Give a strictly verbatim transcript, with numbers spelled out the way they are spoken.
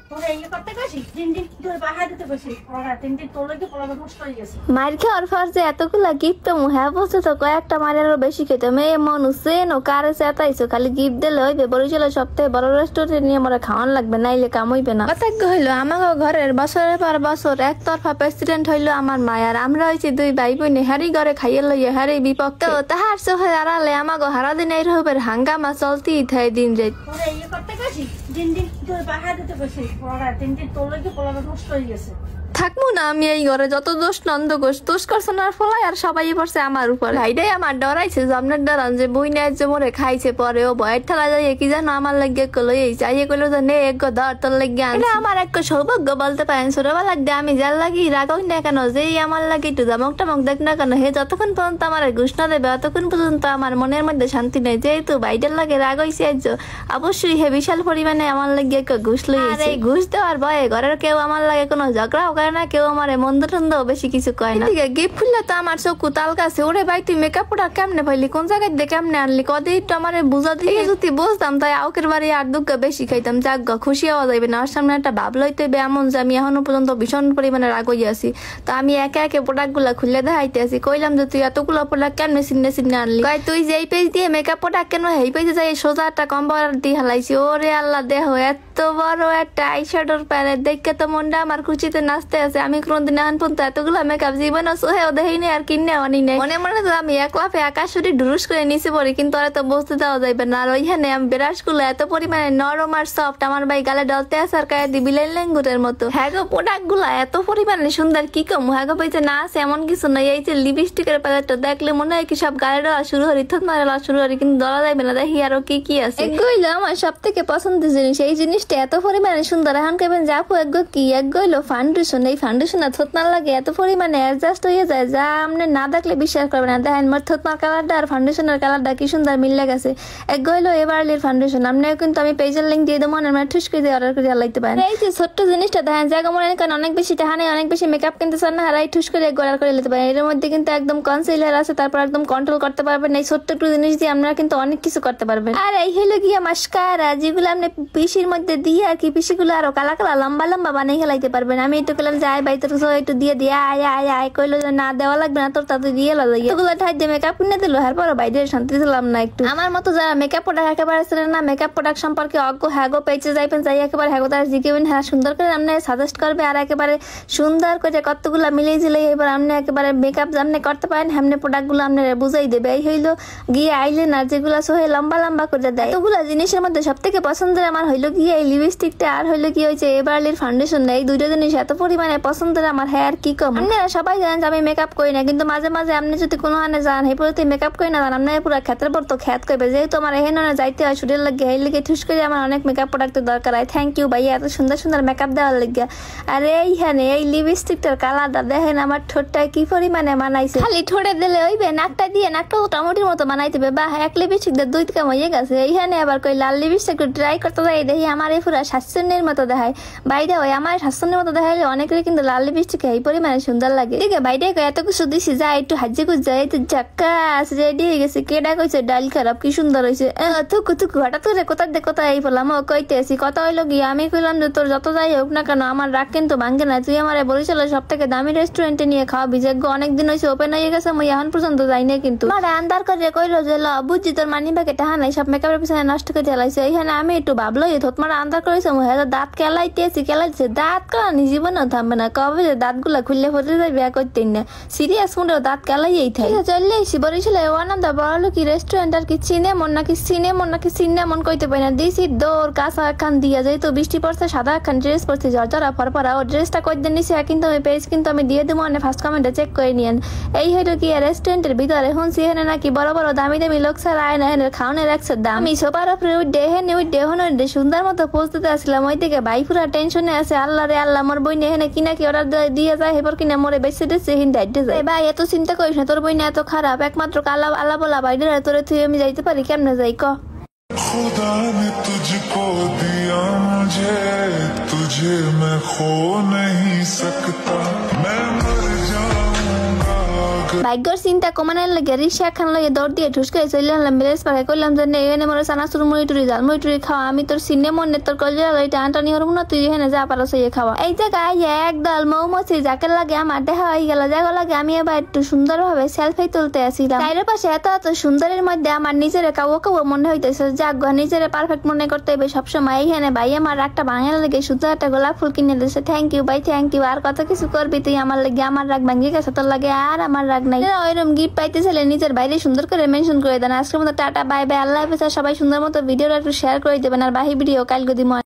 মার খাওয়ার পর যে এতগুলা গিফট হ্যাঁ বলছে তো কয়েকটা মারের আরো বেশি খেতাম। এই মন হুসেন ও কারে চেতাইছো, খালি গিফট দিলে হইবে, বরিশালে সপ্তাহে বড় রেস্টুরেন্টে নিয়ে মরা খাওয়ান লাগবে, নাইলে কাম হইবে না। কথা হইলো আমাকে ঘরের বছরের পর বছর একতরফা প্রেসিডেন্ট হইলো আমার মায়ার, আমরা হয়েছি দুই ভাই বোন, হ্যারি ঘরে খাইয়ে লইয়া হ্যারি বিপক্ষ। তো তাহার চোখে আড়ালে আমাকে হারা দিন এই রূপের হাঙ্গামা চলতেই থাকে দিন রাত। থাকবো না আমি এই ঘরে, যত দোষ নন্দ গোষ দোষ করছে না ফলাই আর সবাই পড়ছে আমার উপর। ভাইটাই আমার ডরাইছে জমনের ডরান যে বই নেয় যে মরে খাইছে, পরে ও ভয়ের ঠেলা যাইয়ে কি জানো আমার লাগিয়ে কলো এই চাইয়ে কইলো যে নে এক ধর তোর লাগিয়ে আনছে। আমার এক সৌভাগ্য বলতে পারেন, ছোটবেলা দিয়ে আমি যার লাগি রাগই না কেন, যেই আমার লাগে একটু জামক টামক দেখ না কেন, হে যতক্ষণ পর্যন্ত আমার ঘুষ না দেবে ততক্ষণ পর্যন্ত আমার মনের মধ্যে শান্তি নেই। যেহেতু ভাইটার লাগে রাগ হয়েছে অবশ্যই হে বিশাল পরিমাণে আমার লাগিয়ে ঘুষ লই, আর এই ঘুষ দেওয়ার ভয়ে ঘরের কেউ আমার লাগে কোনো ঝগড়াও করে না, কেউ আমার মন্দ টন্দ বেশি কিছু কয় না। ঠিক আছে গিফট খুললে তো আমার চোখ তাল কাছে, ওরে ভাই তুই মেকআপ প্রোডাক্ট কেমনে পাইলি, কোন জায়গায় দিয়ে কেমনে আনলি, কদিন একটু আমার বুঝা দিয়ে যদি বুঝতাম তাই আউকের বাড়ি আর দুঃখ বেশি খাইতাম। যাক গ খুশি হওয়া যাইবে না, ওর সামনে একটা ভাব লইতে হবে এমন যে আমি এখনো পর্যন্ত ভীষণ পরিমাণে রাগ হয়ে আছি। তো আমি একে একে প্রোডাক্ট গুলা খুলে দেখাইতে আছি, কইলাম যে তুই এতগুলো প্রোডাক্ট কেমনে চিনে চিনে আনলি, কয় তুই যেই পেজ দিয়ে মেকআপ প্রোডাক্ট কেন এই পেজে যাই সোজা একটা কম্পার দিয়ে হালাইছি। ওরে আল্লাহ দেহ এত বড় একটা আইশ্যাডোর প্যালেট দেখে তো মনটা আমার খুশিতে নাচতে আছে। আমি কোনদিন এখন পর্যন্ত এতগুলো মেকআপ জীবনে সোহেও দেখিনি আর কিনে আনি নাই, মনে মনে তো আমি এক লাফে আকাশুরি ডুরুস করে নিচে পড়ি, কিন্তু আর তো বসতে দেওয়া যাইবে না। আর ওইখানে আমি ব্রাশ গুলো এত পরিমাণে নরম আর সফট, আমার ভাই গালে ডলতে আছে আর কায়ে দিবি লেঙ্গুরের মতো। হ্যাঁ গো প্রোডাক্ট গুলা এত পরিমাণে সুন্দর কি কম, হ্যাঁ গো পেয়েছে না আছে এমন কিছু নয়। এই যে লিপস্টিকের প্যালেটটা দেখলে মনে হয় কি সব গালে ডলা শুরু হরি, থত মারে ডলা শুরু হরি, কিন্তু ডলা যাইবে না। দেখি আরো কি কি আছে। এগুলো আমার সব থেকে পছন্দের জিনিস, এই জিনিসটা এত পরিমাণে সুন্দর। এখন কেবেন যাবো এগো কি এগুলো ফাউন্ডেশন, এই ফাউন্ডেশন আর থত না লাগে এত পরিমাণে অ্যাডজাস্ট হয়ে যায় যা আপনি না দেখলে বিশ্বাস করবেন না। দেখেন মোর থতমার কালারটা আর ফাউন্ডেশনের কালারটা কি সুন্দর মিলে গেছে। এক গইলো এবারলির ফাউন্ডেশন, আপনিও কিন্তু আমি পেজের লিঙ্ক দিয়ে দেবো, মানে ঠুস করে দিয়ে অর্ডার করে লাগতে পারেন। এই যে ছোট্ট জিনিসটা দেখেন জায়গা মনে করেন অনেক বেশি টাহানে অনেক বেশি মেকআপ কিনতে চান না, হারাই ঠুস করে অর্ডার করে নিতে পারেন। এর মধ্যে কিন্তু একদম কনসিলার আছে, তারপর একদম কন্ট্রোল করতে পারবেন। এই ছোট্ট একটু জিনিস দিয়ে আপনারা কিন্তু অনেক কিছু করতে পারবেন। আর এই হলো গিয়া মাস্কারা, যেগুলো আপনি পিসির মধ্যে দিয়ে আর কি পিসিগুলো আরো কালা কালা লম্বা লম্বা বানিয়ে খেলাইতে পারবেন। আমি একটু করলাম যে আয় ভাই তোর একটু দিয়ে দিয়ে আয় আয় আয় কইলো যে না দেওয়া লাগবে না তোর, তাতে দিয়ে এগুলো ঠাই দিয়ে মেকআপ কিনে দিল। এরপর বাইরে শান্তি দিলাম না একটু। আমার মতো যারা মেকআপ প্রোডাক্ট একেবারে ছিলেন না, মেকআপ প্রোডাক্ট সম্পর্কে অজ্ঞ হ্যাগো পেয়েছে যাইবেন, যাই একেবারে হ্যাগো তারা জিজ্ঞেবেন, হ্যাঁ সুন্দর করে আপনি সাজেস্ট করবে আর একেবারে সুন্দর করে কতগুলো মিলিয়ে ঝিলে এবার আপনি একেবারে মেকআপ আপনি করতে পারেন, হেমনে প্রোডাক্টগুলো আপনার বুঝাই দেবে। এই হইলো গিয়ে আইলেন আর যেগুলো সোহে লম্বা লম্বা করে দেয়। এগুলো জিনিসের মধ্যে সব থেকে পছন্দের আমার হইলো গিয়ে এই লিপস্টিকটা আর হইলো কি হয়েছে এবারলির ফাউন্ডেশন। এই দুইটা জিনিস এত পরিমাণে পছন্দের আমার, হ্যাঁ আর কি কম। আপনারা সবাই জানেন যে আমি মেকআপ করি না, কিন্তু মাঝে মাঝে আপনি যদি কোনো হানে যান এই প্রতি মেকআপ করি না আপনার পুরো ক্ষেত্রের পর তো খ্যাত করবে। যেহেতু আমার এখানে যাইতে হয় শুটের লাগে, এই লেগে ঠুস করে আমার অনেক মেকআপ প্রোডাক্টের দরকার হয়। থ্যাংক ইউ ভাইয়া এত সুন্দর সুন্দর মেকআপ দেওয়ার লেগে। আর এইখানে এই লিপস্টিকটার কালারটা দেখেন আমার ঠোঁটটায় কি পরিমাণে মানাইছে। খালি ঠোঁটে দিলে হইবে, নাকটা দিয়ে নাকটা টমেটোর মতো বানাইতে হবে। বা এক লিপস্টিক দিয়ে দুই কাম হয়ে গেছে। এইখানে আবার কই লাল লিপস্টিক একটু ট্রাই করতে যাই, দেখি আমার এই পুরো শাসনের মতো দেখায়। বাইরে হয় আমার শাসনের মতো দেখাইলে অনেকেরই কিন্তু লাল লিপস্টিক এই পরিমাণে সুন্দর লাগে। ঠিক আছে বাইরে এত কিছু দিছি যা একটু হাজ্যে কুচ যায় তো জাক্কাস রেডি হয়ে গেছে। কেডা কইছে ডাল খারাপ কি সুন্দর হয়েছে, থুকু থুকু হঠাৎ করে কোথা দিয়ে কোথায় এই বললাম ও কইতে আসি কথা হইলো গিয়ে আমি কইলাম যে তোর যত যাই হোক না কেন আমার রাগ কিন্তু ভাঙ্গে না, তুই আমার বরিশালের সব থেকে দামি রেস্টুরেন্টে নিয়ে খাওয়া বিশেজ্ঞ অনেকদিন হয়েছে ওপেন হয়ে গেছে, আমি এখন পর্যন্ত যাই না। কিন্তু আমার আন্দার করে কইলো যে ল বুঝছি তোর মানি ব্যাগে টাহা নাই, সব মেকআপের পিছনে নষ্ট করে চালাইছে। এইখানে আমি একটু ভাবলো তোমার আন্দার করেছে হ্যাঁ দাঁত কেলাইতে আছি কেলাইছে, দাঁত কালানি জীবনেও থামবে না, কবে যে দাঁত গুলা খুললে ফেলে যায় বিয়া করতেন না, সিরিয়াস মুডেও দাঁত কেলাইয়েই থাকে। চললে এসি বরিশালে ওয়ানাদা বড় কি রেস্টুরেন্ট আর কি সিনেমন নাকি সিনেমন নাকি সিনেমন কইতে পারি না, দিছি দৌড় কাঁচা একখান দিয়া যেহেতু বৃষ্টি পড়ছে সাদা একখান ড্রেস পড়ছে ঝরঝরা ফরফরা, ও ড্রেসটা কই দিন নিছি কিন্তু আমি পেজ কিন্তু আমি দিয়ে দেবো মানে ফার্স্ট কমেন্টে চেক করে নিয়েন। এই হইলো কি রেস্টুরেন্টের ভিতরে শুনছি এখানে নাকি বড় বড় দামি দামি লোক ছাড়া আয় না, এখানে খাওয়ানোর একশো দাম। আমি সোপার উপরে ওই ডেহে ওই ডেহন সুন্দর মতো পৌঁছতে আসছিলাম, ওই থেকে ভাই পুরা টেনশনে আছে। আল্লাহ রে আল্লাহ মোর বই এখানে কিনা কি অর্ডার দিয়ে যায় এবার কিনা মোরে বেশি দেশে হিন ডাইটে যায়। ভাই এত চিন্তা করিস না, তোর বই না এত খারাপ, একমাত্র কালা আল্লাহ বলা বাইরে তোরে তুই আমি যাইতে পারি কেমনে যাই ক। खुदा ने तुझको दिया मुझे, तुझे मैं खो नहीं सकता, मैं मर जाऊंगा ভাগ্যর চিন্তা কমানোর লাগে রিক্সা খান লাগে দৌড় দিয়ে ঠুস করে চলে আনলাম ব্যালেন্স পাখা করলাম যে এখানে মনে চানাচুর মুড়ি টুরি জাল মুড়ি টুরি খাওয়া আমি তোর সিনে মনে তোর কলে টানটানি হরম না তুই এখানে যা পারো সেই খাওয়া এই জায়গায় একদল মৌমাছি যাকে লাগে আমার দেখা হয়ে গেল যাকে লাগে আমি এবার একটু সুন্দর ভাবে সেলফি তুলতে আসিলাম চাইরের পাশে এত এত সুন্দরের মধ্যে আমার নিজের কাউ কাউ মনে হইতেছে যাক নিজের পারফেক্ট মনে করতে হবে সবসময়। এইখানে ভাই আমার একটা বাঙালি লেগে শুধু একটা গোলাপ ফুল কিনে দিয়েছে, থ্যাংক ইউ ভাই থ্যাংক ইউ। আর কত কিছু করবি তুই আমার লাগে, আমার রাগ ভাঙ্গি গেছে তোর লাগে আর আমার রাগ নাই। ওইরকম গিফট পাইতে চাইলে নিজের বাইরে সুন্দর করে মেনশন করে দেন। আজকের মতো টাটা বাই বাই, আল্লাহ হাফেজ। সবাই সুন্দর মতো ভিডিওটা একটু শেয়ার করে দেবেন আর বাহি ভিডিও কালকে দিব।